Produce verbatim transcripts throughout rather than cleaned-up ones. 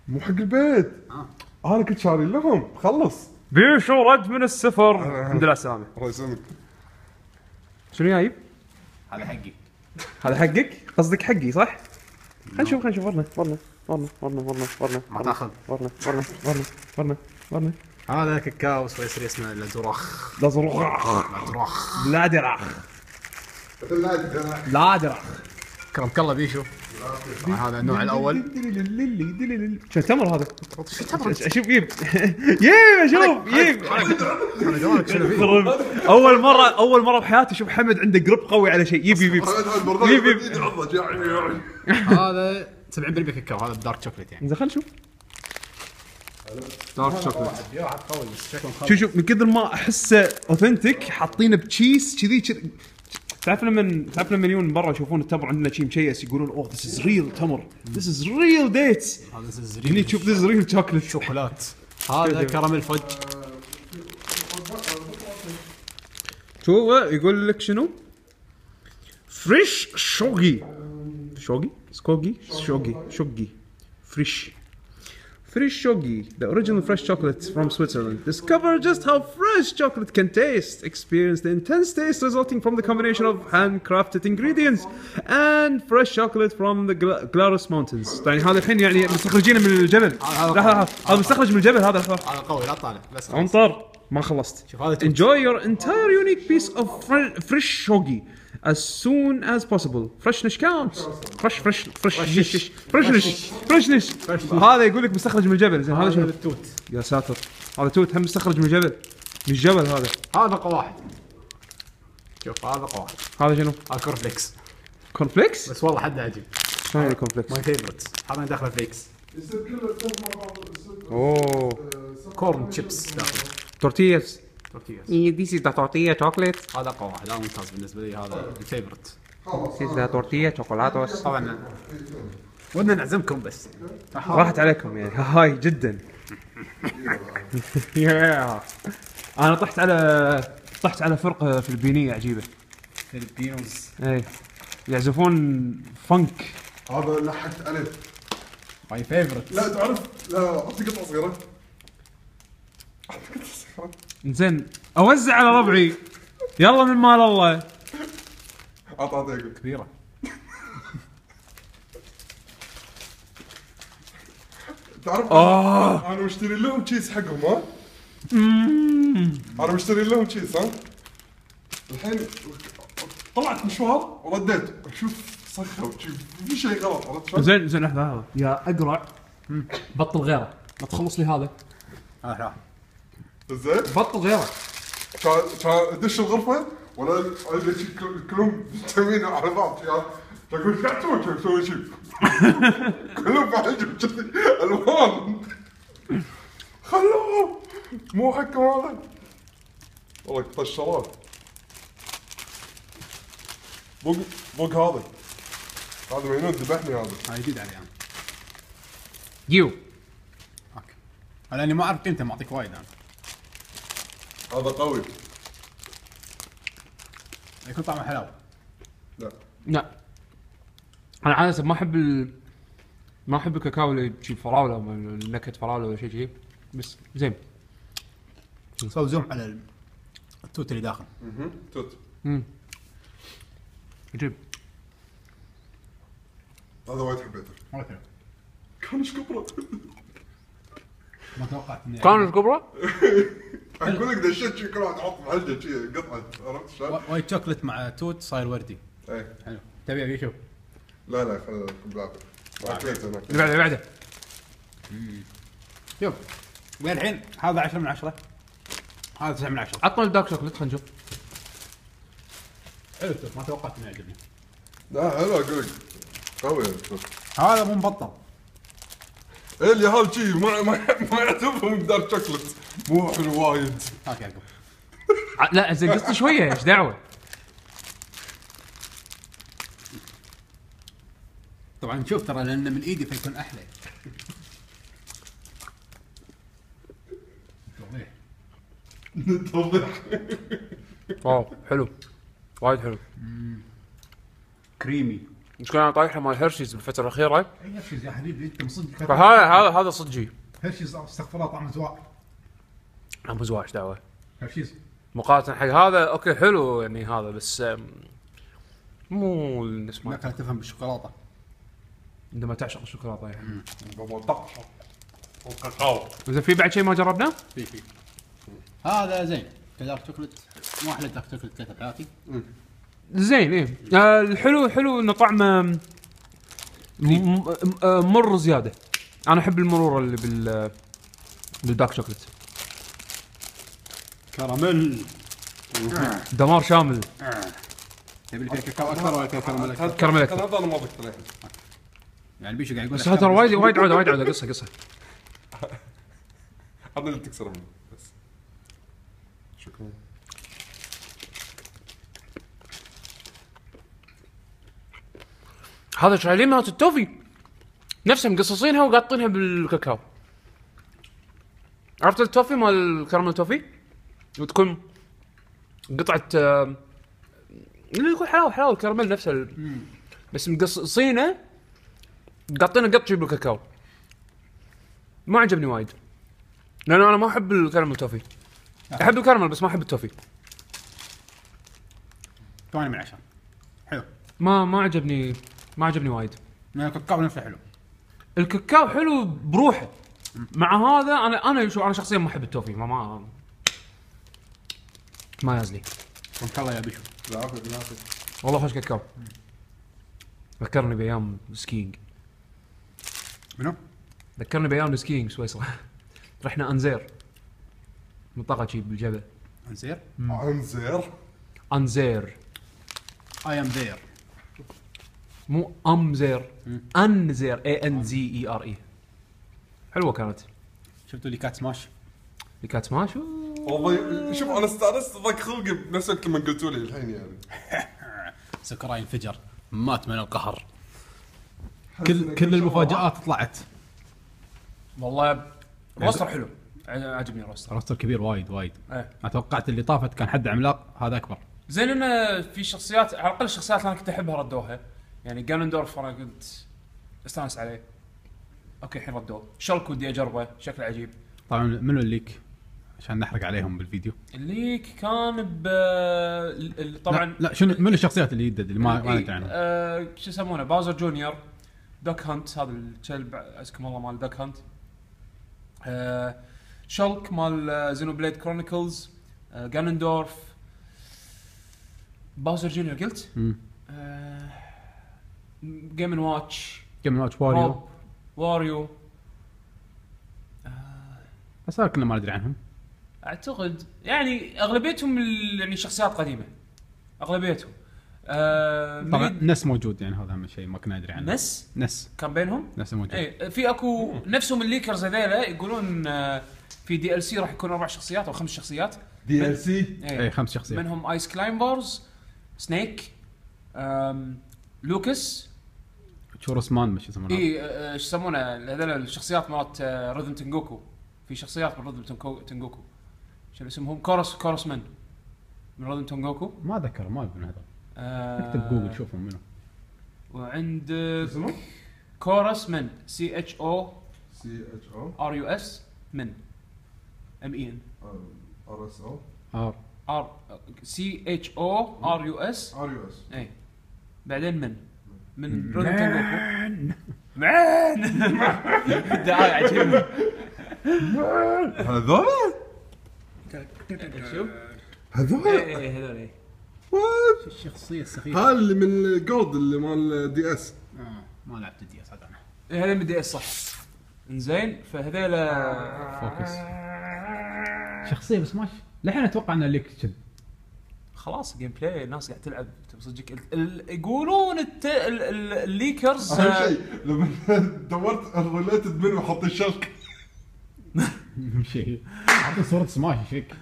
مو حق البيت. اه انا كنت شاري لهم خلص. بيشو رد من السفر. الحمد لله السلامه. الله يسلمك. شنو جايب؟ هذا حقي. هذا حقك؟ قصدك حقي صح؟ خلينا نشوف خلينا نشوف ورنا ورنا ورنا ورنا ورنا ورنا ما تاخذ. ورنا ورنا ورنا ورنا ورنا. هذا كاكاو ويصير اسمه لازوراخ. لازروخ. لازوراخ. لا دراخ. لا دراخ. كرمك الله بيشو. هذا النوع الاول. شو تمر هذا؟ اشوف يب يب اشوف يب. اول مره اول مره بحياتي اشوف حمد عنده جروب قوي على شيء. يب يب يب يب. هذا سبعين بالمية كاكاو. هذا دارك شوكليت يعني. زين خلينا نشوف. دارك شوكليت. قوي بس شكله شوف شوف من كثر ما احسه اوثنتيك حاطينه بتشيس كذي. تعرف لما تعرف لما يجون من برا يشوفون التمر عندنا شيء مشيس يقولون اوه ذس از ريل تمر. ذس از ريل ديتس. هذا از هني تشوف ذس از ريل شوكليت شوكولات. هذا كراميل فج. شو يقول لك شنو؟ فريش شوغي شوغي سكوغي شوغي شوغي فريش Fresh shogi, the original fresh chocolate from Switzerland. Discover just how fresh chocolate can taste. Experience the intense taste resulting from the combination of handcrafted ingredients and fresh chocolate from the Glarus Mountains. يعني هذا الحين يعني مستخرجينه من الجبل. لا هذا مستخرج من الجبل هذا. هذا قوي لا طالع بس. انطر ما خلصت. Enjoy your entire unique piece of fresh shogi as soon as possible. Freshness counts. Fresh fresh freshness freshness freshness. هذا يقول لك مستخرج من الجبل. زين هذا شنو؟ التوت. يا ساتر هذا توت هم مستخرج من الجبل. من الجبل هذا. هذا قوي واحد. شوف هذا قوي. هذا شنو؟ هذا كورنفليكس. كورنفليكس؟ بس والله حد عجيب. شنو يعني كورنفليكس؟ ماي فيفورت. هذا داخله فليكس. اوه كورن شيبس داخله. تورتياز. تورتياز. اي دي سي دا تورتيا شوكليت. هذا قوي واحد. هذا ممتاز بالنسبه لي. هذا الفيفورت. دي سي دا تورتيا شوكولاتوس. طبعا ودنا نعزمكم بس راحت عليكم يعني هاي جدا. انا طحت على طحت على فرقه فلبينيه عجيبه. فيلبينوز. اي يعزفون فانك. هذا لحقت عليه. ماي فيفورت. لا تعرف لا اعطي قطعه صغيره. اعطي قطعه صغيره. زين اوزع على ربعي. يلا من مال الله. اعط اعطي كبيره. تعرف آه. انا مشتري لهم تشيز حقهم ها. انا مشتري لهم تشيز ها. الحين طلعت مشوار ورديت اشوف صخه وشوف في شيء غلط. عرفت زين زين لحظه هذا يا اقرع. بطل غيره ما تخلص لي هذا. اه زين بطل غيره. كان كان ادش الغرفه ولا كلهم مجتمعين على بعض. تقول ايش قاعد تسوي؟ تسوي شيء كلهم بعجب كذي الوان. خلوه مو حقهم هذا. والله طشراه. بوق بوق هذا هذا مجنون ذبحني هذا. هاي جديد علي انا. يو اوكي انا اني ما اعرف قيمته معطيك وايد انا. هذا قوي. يكون طعمه حلاوه. لا لا انا عادة ما احب ال... ما احب الكاكاو اللي تجيب فراوله او نكهه فراوله ولا شيء شيء بس زين. سوي زوم على التوت اللي داخل. اها توت. امم عجيب. هذا وايد حبيته. اوكي كان ايش كبره. ما توقعت اني كان كبره. اقول لك دشيت شي كل واحد حط معلقه شي قطعه. عرفت شلون؟ وايت شوكليت مع توت صاير وردي. ايه حلو. تبي ابي اشوف. لا لا خلينا بالعافيه. اكلت انا. اللي بعده اللي بعده. شوف وين الحين هذا عشرة من عشرة. هذا تسعة من عشرة. عطنا الدارك شوكليت خلينا نشوف. حلو التوت ما توقعت انه يعجبني. لا حلو اقول لك قوي. هذا مو مبطل. ايه اللي هذا شيء ما ما ما يعتبرهم دارك شوكليت. مو حلو وايد. اوكي عقب. لا زين قصتي شويه ايش دعوه. طبعا شوف ترى لانه من ايدي فيكون احلى. توضيح. واو حلو وايد حلو. كريمي مشكلة انا طايحه مال هيرشيز بالفتره الاخيره. اي هرشيز يا حبيبي انت مصدق. فهذا هذا هذا صدقي. هرشيز استغفر الله طعم زواق. ابو زواج دعوه هرشيز مقارنه حق هذا. اوكي حلو يعني هذا بس أم، مو الناس ما ما كانت تفهم بالشوكولاته. عندما تعشق الشوكولاته يعني. قبل طقش والكاكاو. اذا في بعد شيء ما جربناه في في هذا زين دارك شوكلت. مو احلى دارك شوكلت كلته بحياتي. زين. ايه آه الحلو حلو انه طعمه م- م- آه، مر زياده. انا احب المرور اللي بال بالدارك شوكليت. كراميل دمار شامل. تبي لك كاكاو اكثر ولا كراميل اكثر؟ كراميل أكثر. هذا انا ما ضفت له. يعني بيشو قاعد يقول بس هذا ترى وايد وايد عوده وايد عوده قصه قصه. هذا اللي تكسر منه بس. شكرا. هذا شايلين مالت التوفي نفسها مقصصينها وقاطينها بالكاكاو. عرفت التوفي مال الكراميل توفي وتكون قطعه آه، اللي يكون حلاوه حلاوه الكراميل نفسها ال- بس مقصصينه قاطينه قطشي بالكاكاو. ما عجبني وايد لانه انا ما احب الكراميل توفي. احب الكراميل بس ما احب التوفي. ثمانية من عشرة حلو. ما ما عجبني ما عجبني وايد. لان الكاكاو نفسه حلو. الكاكاو حلو بروحه. مع هذا انا انا شو انا شخصيا ما احب التوفي. ما ما ما يازلي وانت الله يا بيشو. بالعافيه بالعافيه. والله خوش كاكاو. ذكرني بايام سكينج. منو؟ ذكرني بايام سكينج سويسرا. رحنا انزير منطقه شي بالجبل. انزير انزير. انزير اي ام ذير. مو امزير انزير اي ان زي اي ار اي. حلوه كانت. شفتوا اللي كات سماش؟ اللي كانت سماش. والله شوف انا استانست ضاق خلقي بنفس الوقت لما قلتوا لي الحين يعني. سكراي انفجر مات من القهر. كل كل المفاجآت طلعت. والله روستر حلو. عجبني روستر. روستر كبير وايد وايد. ايه. ما توقعت اللي طافت كان حد عملاق هذا اكبر. زين انه في شخصيات على الاقل الشخصيات اللي انا كنت احبها ردوها. يعني جانندورف انا كنت استانس عليه. اوكي الحين ردوه. شلك ودي اجربه شكله عجيب. طبعا منو الليك عشان نحرق عليهم بالفيديو؟ الليك كان ب ال- طبعا لا, لا شنو منو الشخصيات اللي يدد اللي ما ما إيه، ندري عنهم؟ آه شو يسمونه باوزر جونيور. دوك هانت هذا الكلب اسكم الله مال دوك هانت. آه شلك مال زينو بليد كرونيكلز. آه جانندورف. باوزر جونيور قلت. امم آه جيم ان واتش. جيم واتش واريو. روب واريو. بس هذا كنا ما ندري عنهم. اعتقد يعني اغلبيتهم ال- يعني شخصيات قديمه اغلبيتهم. آه طبعا ميد- نس موجود يعني هذا اهم شيء ما كنا ندري عنه. نس نس كان بينهم. نس موجود. اي في اكو نفسهم الليكرز هذيلا يقولون آه في دي ال سي راح يكون اربع شخصيات او خمس شخصيات. دي ال سي. اي اي خمس شخصيات. منهم ايس كلايمبرز سنيك آم لوكس. تشورس مان مش يسمونه. اي آه، ايش يسمونه هذول الشخصيات مالت آه، ريذم تنجوكو. في شخصيات من ريذم تنجوكو- تنجوكو شو اسمهم كورس كورس من من ريذم تنجوكو. ما ذكر ما ابن هذا. آه اكتب جوجل شوفهم منو. وعندك اسمه كورس من سي اتش او سي اتش او ار يو اس من ام اي ان ار اس او ار ار سي اتش او ار يو اس ار يو اس. اي بعدين من من ريذم تنجوكو مان دعاية عجيبة. هذول شوف هذول ايه هذول ايه وات الشخصيه السخيفه. هذا اللي من الجولد اللي مال دي اس. آه. ما لعبت دي اس هذا انا. إيه، هذا من دي اس صح. انزين فهذول فوكس. شخصيه بس ماشي لحين اتوقع ان الليك شد. خلاص جيم بلاي الناس قاعد تلعب صدقك ال- ال- يقولون الت... ال- ال- الليكرز اهم آه، شيء لما دورت الريليتد منه حط الشلك. اهم شيء اعطي صوره سماش ايش فيك؟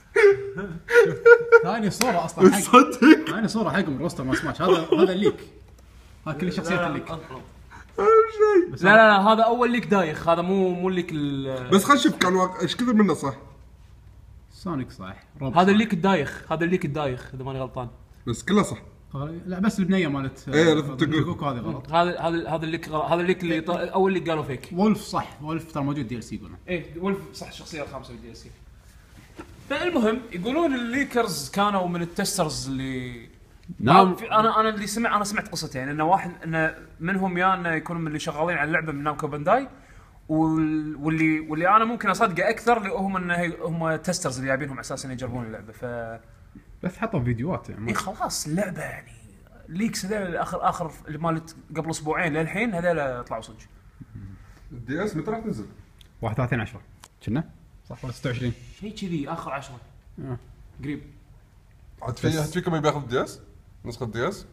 ثاني صوره اصلا حق صدق ثاني صوره حق من روستر ما سماش. هذا هذا الليك. هذا كل شخصيات الليك. اهم شيء. لا لا لا هذا اول ليك دايخ. هذا مو مو الليك ال- بس خل شوف كان واقع ايش كثر منه صح. سونيك صح. روب هذا صح. الليك الدايخ. هذا الليك الدايخ اذا ماني غلطان. بس كله صح. لا بس البنيه مالت إيه، ريتم تو تقوك هذه غلط. هذا هذا هذا اللي هذا اللي اللي ط- اول اللي قالوا فيك. وولف صح، وولف ترى موجود دي ال سي يقولون. ايه ولف صح الشخصيه الخامسه بالدي اس سي. فالمهم يقولون الليكرز كانوا من التسترز اللي نعم. في- انا انا اللي سمع انا سمعت قصته يعني انه واحد انه منهم يا انه يكونوا من اللي شغالين على اللعبه من نامكو بانداي وال- واللي واللي انا ممكن اصدقه اكثر اللي هم انه هي- هم تسترز اللي جايبينهم اساسا يجربون اللعبه. ف بس حطوا فيديوهات يعني. إيه خلاص اللعبه يعني ليكس هذول اخر اخر اللي مالت قبل اسبوعين للحين هذول طلعوا صدق. الدي اس متى راح تنزل؟ واحد وثلاثين عشرة كنا صح ولا ستة وعشرين؟ شيء كذي اخر عشرة آه. قريب. عاد في عاد فيكم يبي ياخذ الدي اس؟ نسخه الدي اس؟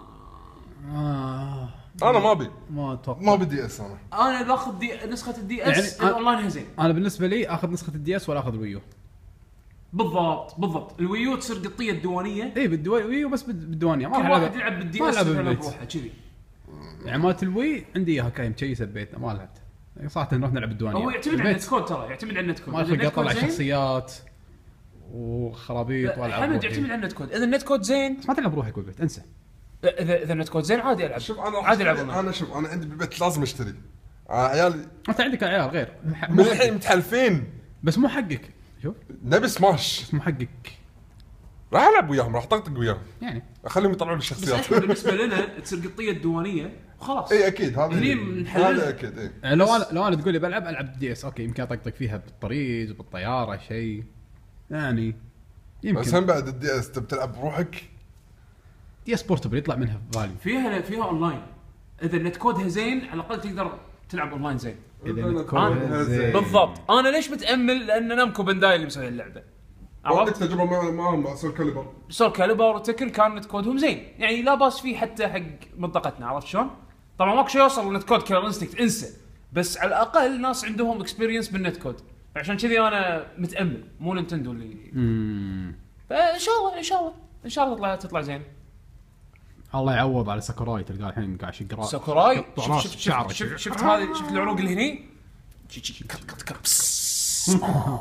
آه. انا ما ابي ما اتوقع. ما بدي اس انا. انا باخذ دي نسخه الدي اس يعني أنا- الاونلاين زين. انا بالنسبه لي اخذ نسخه الدي اس ولا اخذ الويو. بالضبط بالضبط الويو تصير قطيه الديوانيه. اي بالويو بس بال- بالديوانيه ما كل راح واحد ألعب. يلعب بالدي ما اس ألعب يلعب بالبيت. بروحه كذي. يعني مالت الوي عندي اياها كايم مكيسه ببيتنا ما لعبت. يعني صراحه نروح نلعب بالديوانيه. هو يعتمد على بالبيت النت كود ترى يعتمد على النت كود. ما إذا اخلق النت كود اطلع زين- شخصيات وخرابيط والعب حمد روحي. يعتمد على النت كود. اذا النت كود زين ما تلعب روحك بالبيت انسى. اذا اذا النت كود زين عادي العب. شوف انا راح عادي العب أشتري- أونلاين. انا شوف انا عندي بالبيت لازم اشتري. آه عيالي انت عندك عيال غير من الحين متحلفين بس مو حقك. شوف نبي سماش. بس مو حقك راح العب وياهم راح طقطق وياهم يعني. اخليهم يطلعون بس الشخصيات. احنا بالنسبه لنا تصير قطيه الديوانيه وخلاص. اي اكيد هذا هني نحللها. هذا اكيد اي يعني لو انا لو انا تقول لي بلعب العب دي اس اوكي يمكن اطقطق فيها بالطريق بالطياره شيء يعني يمكن. بس هم بعد الدي اس تبي تلعب بروحك. دي اس بورتبل يطلع منها فاليو. فيها فيها اونلاين. اذا النت كودها زين على الاقل تقدر تلعب اونلاين زين. اذا أنا- نتكون زين. بالضبط. انا ليش متامل لان نامكو بانداي اللي مسوي اللعبه. عندك عرفت؟ تجربه مع معهم مع سول كاليبر. سول كاليبر وتكن كان نت كودهم زين يعني لا باس فيه حتى حق منطقتنا. عرفت شلون؟ طبعا ماكو شيء يوصل للنت كود كيلر انستنكت انسى. بس على الاقل ناس عندهم اكسبيرينس بالنت كود عشان كذي انا متامل مو نينتندو اللي. امم فان شاء الله ان شاء الله ان شاء الله تطلع تطلع زين. الله يعوض على ساكوراي تلقاه الحين قاعد يشق راس. ساكوراي يقطع شفت راس شفت شعره شفت, كذا. شفت, شفت هذه شفت العروق اللي هني شي- شي- كت كت كت بس.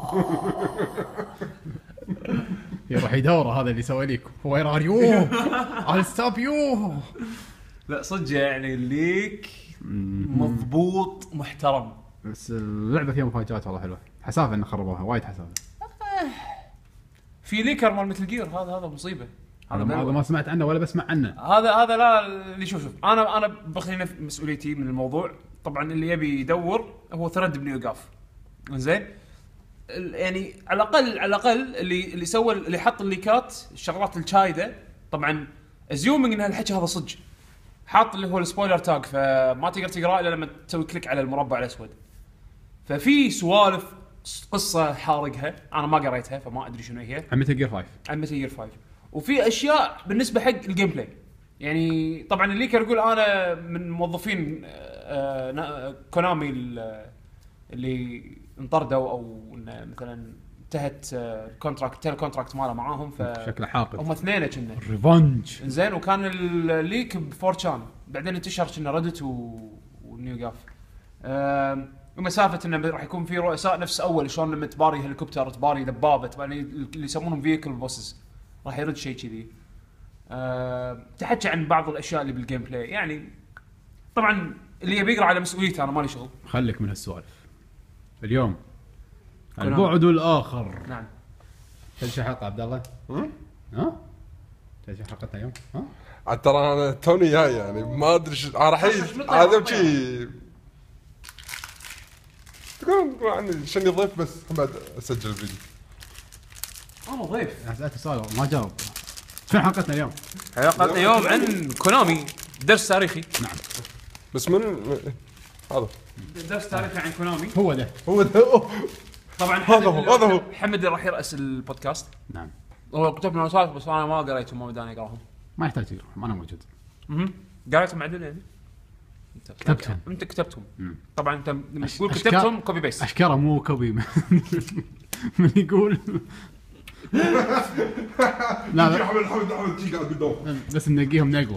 يروح يدوره هذا اللي يسوي لك وير ار يو I'll stop you. لا صدق يعني ليك مضبوط محترم. بس اللعبه فيها مفاجات والله حلوه. حسافه ان خربوها وايد حسافه. في ليكر مال مثل جير هذا هذا مصيبه. هذا هذا ما, ما سمعت عنه ولا بسمع عنه. هذا هذا لا اللي شوف شوف انا انا بخلي مسؤوليتي من الموضوع. طبعا اللي يبي يدور هو ثرد بن يوقاف زين. يعني على الاقل على الاقل اللي اللي سوى اللي حط الليكات الشغلات الشايده. طبعا ازيومنج ان هالحكي هذا صدق حاط اللي هو السبويلر تاج فما تقدر تقراه الا لما تسوي كليك على المربع الاسود. ففي سوالف قصه حارقها انا ما قريتها فما ادري شنو هي عن متل جير خمسة. عن متل جير خمسة. وفي اشياء بالنسبه حق الجيم بلاي يعني طبعا اللي كان يقول انا من موظفين آه، نا- كونامي ال- اللي انطردوا او إنه مثلا انتهت كونتراكت تيل كونتراكت ماله معاهم ف شكله حاقد. هم اثنين كنا ريفنج. زين. وكان الليك بفورتشان بعدين انتشر كنا ريدت و... ونيوغاف. أم... ومسافه انه راح يكون في رؤساء نفس اول شلون لما تباري هليكوبتر تباري دبابه تباري اللي يسمونهم فيكل بوسز راح يرد شيء كذي. أم... تحكي عن بعض الاشياء اللي بالجيم بلاي يعني. طبعا اللي يبي يقرا على مسؤوليته انا مالي شغل. خليك من هالسوالف اليوم. كلام. البعد الاخر. نعم. كل شيء حلقه عبد الله. هم؟ ها كل شيء حلقتنا اليوم. ها عاد ترى انا توني جاي يعني ما ادري شو انا راح هذا شيء تقول يعني شني ضيف بس بعد اسجل الفيديو. انا ضيف. انا سالت سؤال ما جاوب. شنو حلقتنا اليوم؟ حلقتنا اليوم عن كونامي درس تاريخي. نعم بس من هذا درس تاريخي عن كونامي. هو ده. هو ده أوه. طبعا هذا هو، هذا هو. حمد اللي راح يرأس البودكاست. نعم هو كتب لنا رسالة بس انا ما قريتهم ما بداني اقراهم. ما يحتاج تقرا ما انا موجود. اها قريتهم عدل يعني. انت كتبتهم. انت كتبتهم. مم. طبعا انت لما أش- تقول أشكال- كتبتهم كوبي بيست. اشكره مو كوبي. من يقول لا يجي لا حمد حمد حمد شي قاعد بالدور. بس ننقيهم نقوه.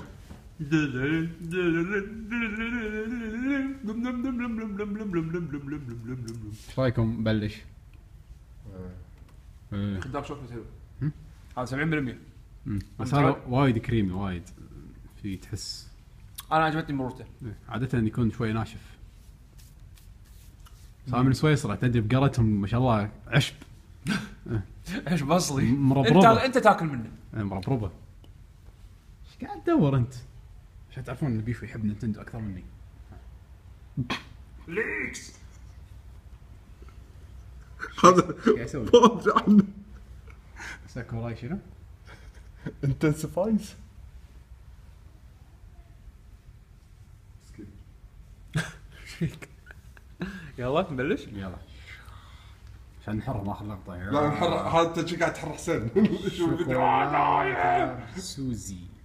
ايش رايكم نبلش؟ إيه. دارك شوكليت حلو. هذا سبعين بالمية. بس هذا وايد كريمي وايد في تحس انا عجبتني مرته. عاده يكون شوي ناشف. صار من سويسرا تدري بقرتهم ما شاء الله عشب. ايش بصلي انت مربربة. انت تاكل منه مربربه. ايش قاعد تدور انت؟ عشان تعرفون ان بيفو يحب نينتندو اكثر مني. ليكس هذا قاعد يسوي ما ادري عنه. ساكوراي شنو؟ انتنسفايز. يلا نبلش. يلا عشان نحرم اخر لقطه. لا نحرق هذا انت قاعد تحرق حسين. شوف الفيديو. شوكولاتة سوزي